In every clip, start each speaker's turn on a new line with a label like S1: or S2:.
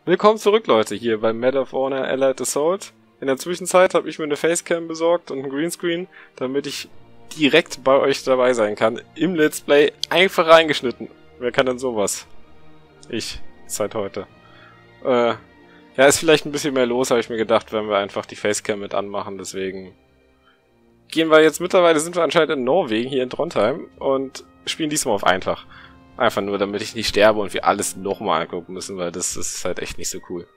S1: Willkommen zurück, Leute, hier bei Medal of Honor Allied Assault. In der Zwischenzeit habe ich mir eine Facecam besorgt und einen Greenscreen, damit ich direkt bei euch dabei sein kann. Im Let's Play einfach reingeschnitten. Wer kann denn sowas? Ich, seit heute. Ja, ist vielleicht ein bisschen mehr los, habe ich mir gedacht, wenn wir einfach die Facecam mit anmachen, deswegen gehen wir jetzt, mittlerweile sind wir anscheinend in Norwegen, hier in Trondheim, und spielen diesmal auf einfach. Einfach nur, damit ich nicht sterbe und wir alles nochmal angucken müssen, weil das ist halt echt nicht so cool.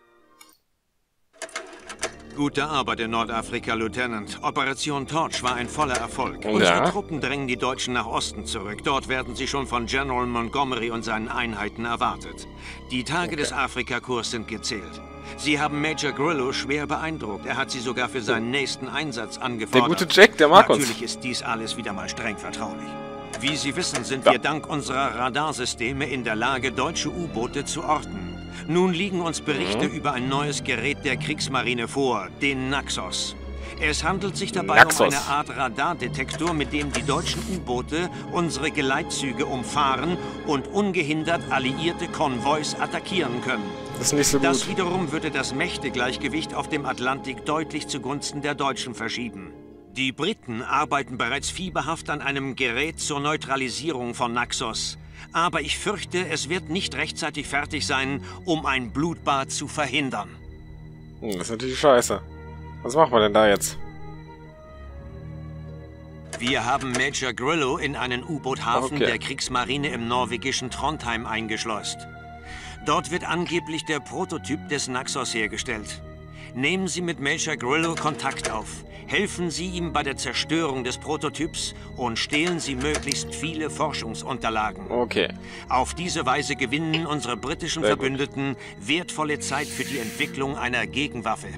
S2: Gute Arbeit in Nordafrika, Lieutenant. Operation Torch war ein voller Erfolg. Unsere Truppen drängen die Deutschen nach Osten zurück. Dort werden sie schon von General Montgomery und seinen Einheiten erwartet. Die Tage des Afrikakurs sind gezählt. Sie haben Major Grillo schwer beeindruckt. Er hat sie sogar für seinen nächsten Einsatz angefordert.
S1: Der gute Jack, der mag uns.
S2: Natürlich ist dies alles wieder mal streng vertraulich. Wie Sie wissen, sind wir dank unserer Radarsysteme in der Lage, deutsche U-Boote zu orten. Nun liegen uns Berichte über ein neues Gerät der Kriegsmarine vor, den Naxos. Es handelt sich dabei um eine Art Radardetektor, mit dem die deutschen U-Boote unsere Geleitzüge umfahren und ungehindert alliierte Konvois attackieren können.
S1: Das ist nicht so gut.
S2: Das wiederum würde das Mächtegleichgewicht auf dem Atlantik deutlich zugunsten der Deutschen verschieben. Die Briten arbeiten bereits fieberhaft an einem Gerät zur Neutralisierung von Naxos. Aber ich fürchte, es wird nicht rechtzeitig fertig sein, um ein Blutbad zu verhindern.
S1: Das ist natürlich scheiße. Was machen wir denn da jetzt?
S2: Wir haben Major Grillo in einen U-Boot-Hafen der Kriegsmarine im norwegischen Trondheim eingeschleust. Dort wird angeblich der Prototyp des Naxos hergestellt. Nehmen Sie mit Major Grillo Kontakt auf. Helfen Sie ihm bei der Zerstörung des Prototyps und stehlen Sie möglichst viele Forschungsunterlagen.
S1: Okay.
S2: Auf diese Weise gewinnen unsere britischen Verbündeten wertvolle Zeit für die Entwicklung einer Gegenwaffe.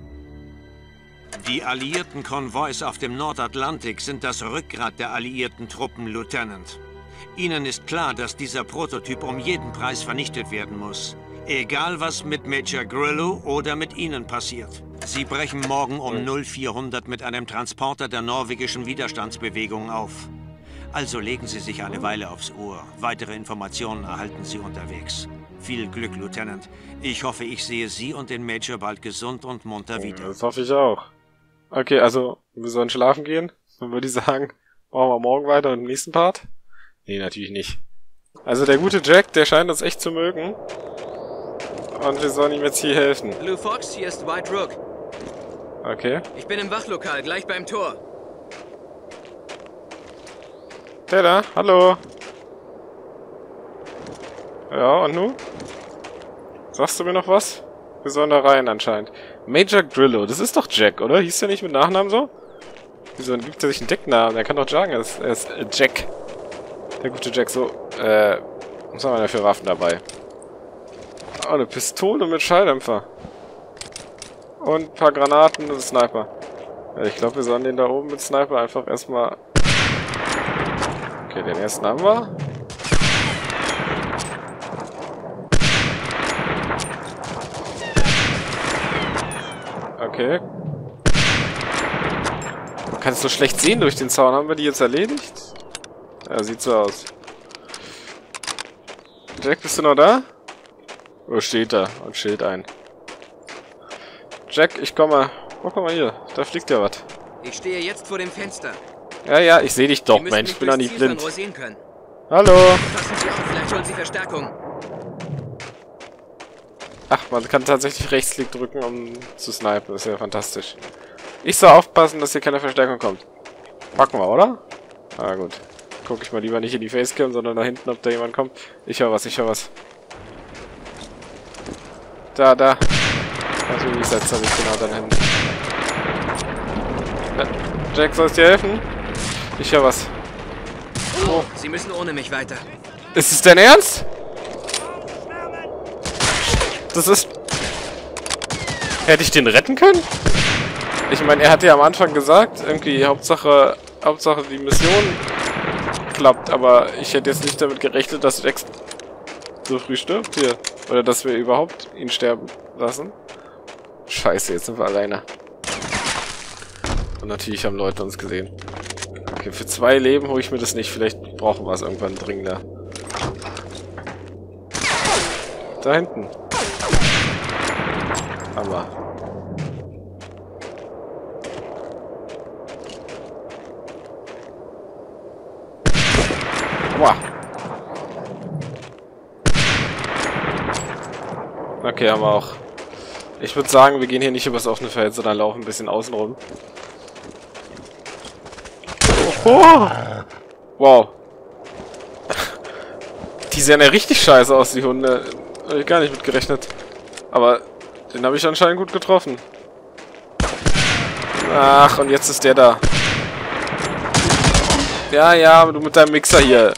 S2: Die alliierten Konvois auf dem Nordatlantik sind das Rückgrat der alliierten Truppen, Lieutenant. Ihnen ist klar, dass dieser Prototyp um jeden Preis vernichtet werden muss. Egal, was mit Major Grillo oder mit Ihnen passiert. Sie brechen morgen um 0400 mit einem Transporter der norwegischen Widerstandsbewegung auf. Also legen Sie sich eine Weile aufs Ohr. Weitere Informationen erhalten Sie unterwegs. Viel Glück, Lieutenant. Ich hoffe, ich sehe Sie und den Major bald gesund und munter wieder.
S1: Das hoffe ich auch. Okay, also, wir sollen schlafen gehen. Dann würde ich sagen, machen wir morgen weiter im nächsten Part. Nee, natürlich nicht. Also der gute Jack, der scheint uns echt zu mögen. Und wir sollen ihm jetzt hier helfen.
S3: Blue Fox, hier ist White Rook.
S1: Okay.
S3: Ich bin im Wachlokal, gleich beim Tor.
S1: Der da, hallo. Ja, und nun? Sagst du mir noch was? Wir sollen da rein anscheinend. Major Grillo, das ist doch Jack, oder? Hieß der nicht mit Nachnamen so? Wieso gibt er sich einen Decknamen? Er kann doch sagen, er ist Jack. Der gute Jack, so, was haben wir da für Waffen dabei? Oh, eine Pistole mit Schalldämpfer. Und ein paar Granaten und ein Sniper. Ja, ich glaube, wir sollen den da oben mit Sniper einfach erstmal... Okay, den ersten haben wir. Okay. Man kann es so schlecht sehen durch den Zaun. Haben wir die jetzt erledigt? Ja, sieht so aus. Jack, bist du noch da? Wo steht er? Und Schild ein. Jack, ich komme. Oh, guck mal hier. Da fliegt ja was.
S3: Ich stehe jetzt vor dem Fenster.
S1: Ja, ja, ich sehe dich doch, Mensch. Ich bin doch nicht blind. Hallo.
S3: Passen Sie auf, vielleicht holen Sie Verstärkung.
S1: Ach, man kann tatsächlich Rechtsklick drücken, um zu snipen. Das ist ja fantastisch. Ich soll aufpassen, dass hier keine Verstärkung kommt. Packen wir, oder? Ah, gut. Guck ich mal lieber nicht in die Facecam, sondern da hinten, ob da jemand kommt. Ich höre was, ich höre was. Da. Also die Sätze habe ich genau dann hinten. Jack, soll ich dir helfen? Ich höre was.
S3: Oh, Sie müssen ohne mich weiter.
S1: Ist es dein Ernst? Das ist... Hätte ich den retten können? Ich meine, er hatte ja am Anfang gesagt, irgendwie Hauptsache die Mission klappt, aber ich hätte jetzt nicht damit gerechnet, dass Jack so früh stirbt hier. Oder dass wir überhaupt ihn sterben lassen. Scheiße, jetzt sind wir alleine. Und natürlich haben Leute uns gesehen. Okay, für 2 Leben hole ich mir das nicht. Vielleicht brauchen wir es irgendwann dringender. Da hinten. Aber. Wow. Okay, haben wir auch. Ich würde sagen, wir gehen hier nicht übers offene Feld, sondern laufen ein bisschen außen rum. Oh. Wow. Die sehen ja richtig scheiße aus, die Hunde. Habe ich gar nicht mit gerechnet. Aber den habe ich anscheinend gut getroffen. Ach, und jetzt ist der da. Ja, ja, du mit deinem Mixer hier.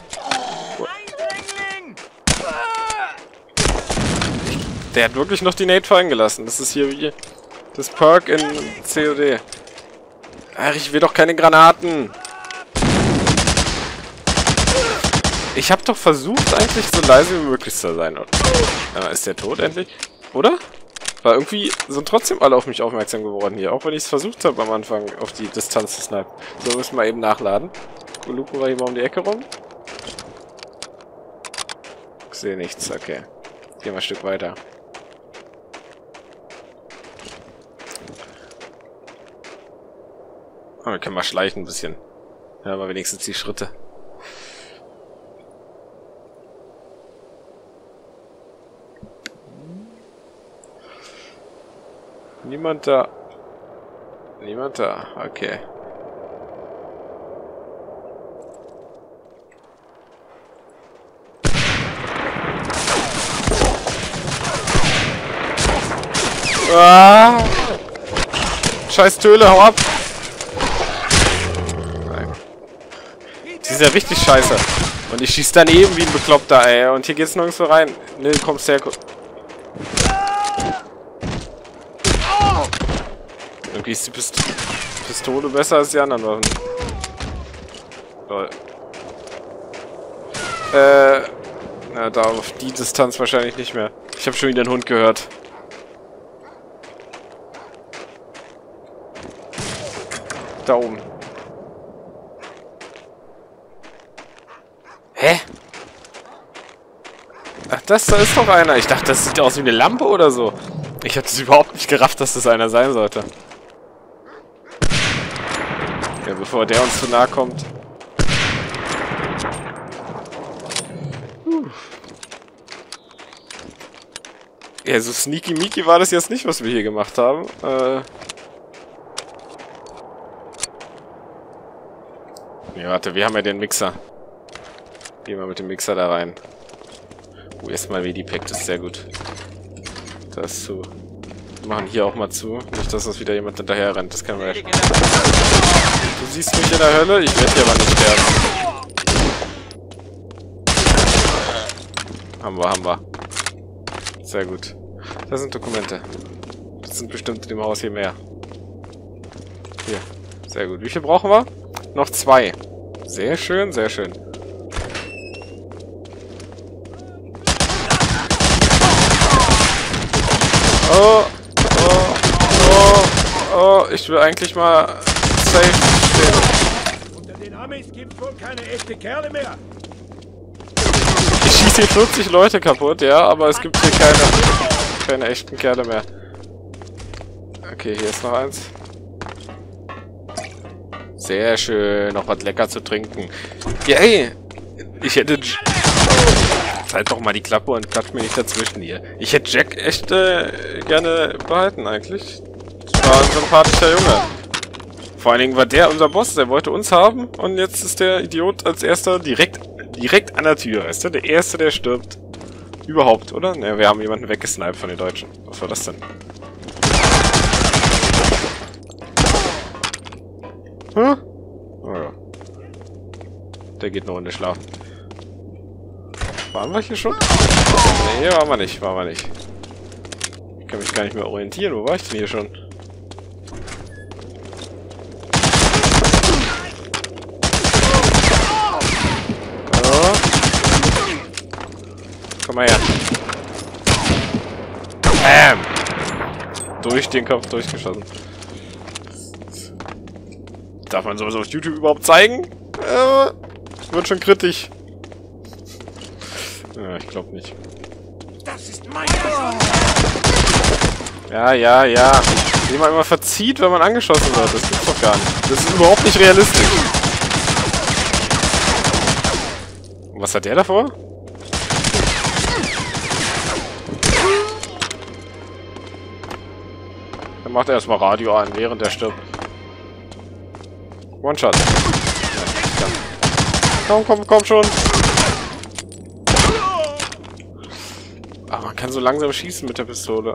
S1: Der hat wirklich noch die Nate fallen gelassen. Das ist hier wie das Perk in COD. Ach, ich will doch keine Granaten. Ich habe doch versucht, eigentlich so leise wie möglich zu sein. Ist der tot endlich? Oder? Weil irgendwie sind trotzdem alle auf mich aufmerksam geworden hier. Auch wenn ich es versucht habe am Anfang, auf die Distanz zu snipen. So, müssen wir eben nachladen. Lupen wir hier mal um die Ecke rum. Ich sehe nichts, okay. Gehen wir ein Stück weiter. Oh, wir können mal schleichen ein bisschen. Ja, aber wenigstens die Schritte. Niemand da. Niemand da. Okay. Ah! Scheiß Töle, hau ab! Nein. Die ist ja richtig scheiße. Und ich schieß daneben wie ein Bekloppter, ey. Und hier geht's nirgends so rein. Ne, du kommst her. Irgendwie ist die Pistole besser als die anderen Waffen. Lol. Na, da auf die Distanz wahrscheinlich nicht mehr. Ich habe schon wieder einen Hund gehört. Da oben. Hä? Ach, da ist doch einer. Ich dachte, das sieht aus wie eine Lampe oder so. Ich hatte es überhaupt nicht gerafft, dass das einer sein sollte. Ja, bevor der uns zu nahe kommt. Ja, so sneaky-meaky war das jetzt nicht, was wir hier gemacht haben. Ja, warte, wir haben ja den Mixer. Gehen wir mit dem Mixer da rein. Erstmal Vedi-Pack, das ist sehr gut. Das ist zu. Wir machen hier auch mal zu. Nicht, dass uns wieder jemand hinterher rennt. Das kann man ja. Du siehst mich in der Hölle, ich werde hier aber nicht sterben. Haben wir. Sehr gut. Das sind Dokumente. Das sind bestimmt in dem Haus hier mehr. Hier. Sehr gut. Wie viel brauchen wir? Noch 2. Sehr schön, sehr schön. Oh, oh, oh, oh, ich will eigentlich mal safe stehen.
S4: Unter den Amis gibt's wohl keine echte Kerle mehr.
S1: Ich schieße hier 40 Leute kaputt, ja, aber es gibt hier keine echten Kerle mehr. Okay, hier ist noch eins. Sehr schön, noch was lecker zu trinken. Yay! Ich hätte... Halt doch mal die Klappe und klatscht mir nicht dazwischen hier. Ich hätte Jack echt gerne behalten eigentlich. Das war ein sympathischer Junge. Vor allen Dingen war der unser Boss, der wollte uns haben und jetzt ist der Idiot als erster direkt an der Tür, weißt du? Der Erste, der stirbt. Überhaupt, oder? Ne, wir haben jemanden weggesniped von den Deutschen. Was war das denn? Hm? Oh ja. Der geht eine Runde schlafen. Waren wir hier schon? Nee, waren wir nicht, Ich kann mich gar nicht mehr orientieren. Wo war ich denn hier schon? Oh. Komm mal her. Bam! Durch den Kopf durchgeschossen. Darf man sowas auf YouTube überhaupt zeigen? Wird schon kritisch. Ja, ich glaube nicht.
S4: Das ist mein
S1: Ja, ja, ja. Wie man immer verzieht, wenn man angeschossen wird. Das gibt's doch gar nicht. Das ist überhaupt nicht realistisch. Und was hat der davor? Dann macht er erstmal Radio an, während er stirbt. One-Shot. Komm, komm, komm schon. Ah, man kann so langsam schießen mit der Pistole.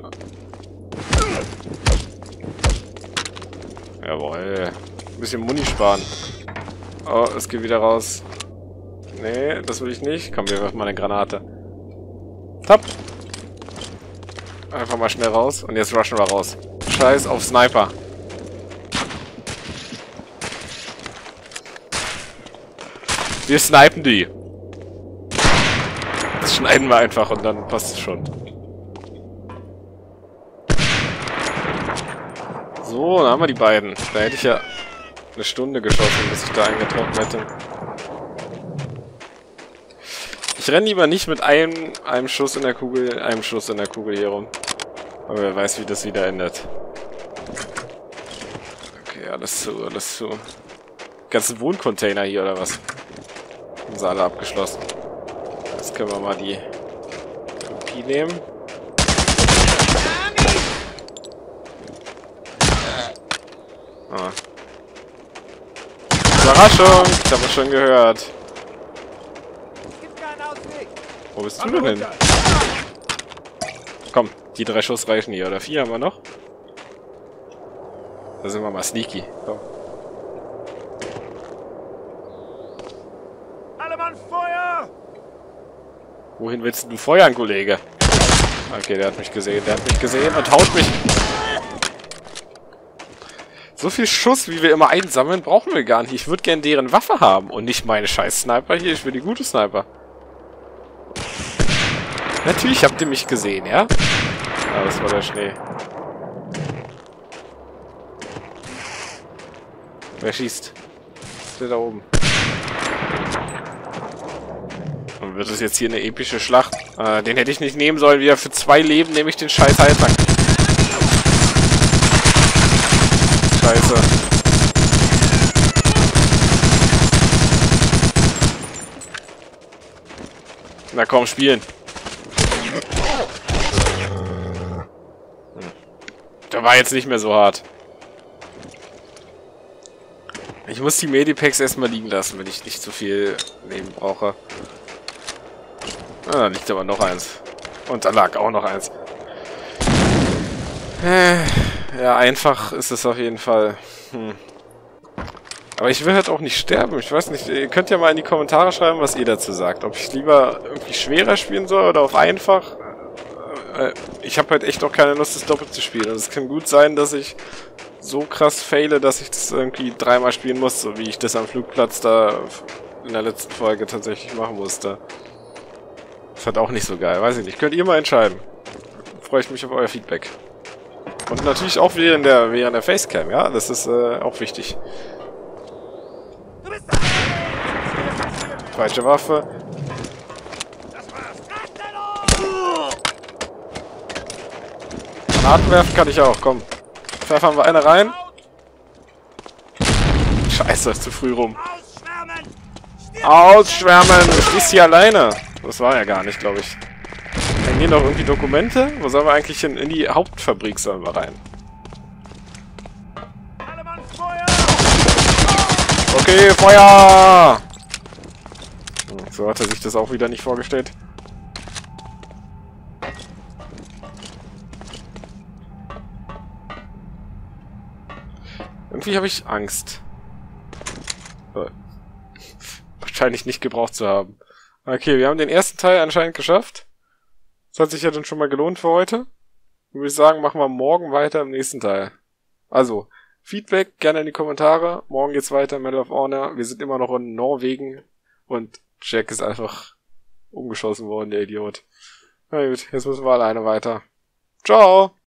S1: Jawohl. Ein bisschen Muni sparen. Oh, es geht wieder raus. Nee, das will ich nicht. Komm, wir werfen mal eine Granate. Top. Einfach mal schnell raus. Und jetzt rushen wir raus. Scheiß auf Sniper. Wir snipen die. Das schneiden wir einfach und dann passt es schon. So, dann haben wir die beiden. Da hätte ich ja eine Stunde geschossen, bis ich da eingetroffen hätte. Ich renne lieber nicht mit einem Schuss in der Kugel hier rum. Aber wer weiß, wie das wieder endet. Okay, alles zu, alles zu. Ganzen Wohncontainer hier, oder was? Haben sie alle abgeschlossen. Jetzt können wir mal die Kopie nehmen. Ah. Überraschung! Ich habe es schon gehört. Wo bist du denn hin? Komm, die 3 Schuss reichen hier. Oder 4 haben wir noch? Da sind wir mal sneaky. Komm.
S4: Alle Mann, Feuer!
S1: Wohin willst du feuern, Kollege? Okay, der hat mich gesehen. Der hat mich gesehen und haut mich. So viel Schuss, wie wir immer einsammeln, brauchen wir gar nicht. Ich würde gern deren Waffe haben und nicht meine scheiß Sniper hier. Ich will die gute Sniper. Natürlich habt ihr mich gesehen, ja? Ah, das war der Schnee. Wer schießt? Ist der da oben? Und wird es jetzt hier eine epische Schlacht? Den hätte ich nicht nehmen sollen. Wieder für 2 Leben nehme ich den scheiß Heiltrank. Scheiße. Na komm, spielen. Der war jetzt nicht mehr so hart. Ich muss die Medipacks erstmal liegen lassen, wenn ich nicht zu viel Leben brauche. Ah, da liegt aber noch eins. Und da lag auch noch eins. Ja, einfach ist es auf jeden Fall. Aber ich will halt auch nicht sterben. Ich weiß nicht, ihr könnt ja mal in die Kommentare schreiben, was ihr dazu sagt. Ob ich lieber irgendwie schwerer spielen soll oder auf einfach. Ich habe halt echt auch keine Lust, das doppelt zu spielen. Und es kann gut sein, dass ich so krass faile, dass ich das irgendwie 3-mal spielen muss, so wie ich das am Flugplatz da in der letzten Folge tatsächlich machen musste. Das ist halt auch nicht so geil, weiß ich nicht. Könnt ihr mal entscheiden. Freue ich mich auf euer Feedback. Und natürlich auch während der Facecam, ja? Das ist auch wichtig. Falsche Waffe. Granaten werfen kann ich auch, komm. Pfeffern wir eine rein. Scheiße, ist zu früh rum. Ausschwärmen! Du stehst hier alleine. Das war ja gar nicht, glaube ich. Hängen hier noch irgendwie Dokumente? Wo sollen wir eigentlich hin? In die Hauptfabrik sollen wir rein. Okay, Feuer! So hat er sich das auch wieder nicht vorgestellt. Irgendwie habe ich Angst. Wahrscheinlich nicht gebraucht zu haben. Okay, wir haben den ersten Teil anscheinend geschafft. Das hat sich ja dann schon mal gelohnt für heute. Ich würde sagen, machen wir morgen weiter im nächsten Teil. Also, Feedback gerne in die Kommentare. Morgen geht's weiter, Medal of Honor. Wir sind immer noch in Norwegen. Und Jack ist einfach umgeschossen worden, der Idiot. Na gut, jetzt müssen wir alleine weiter. Ciao!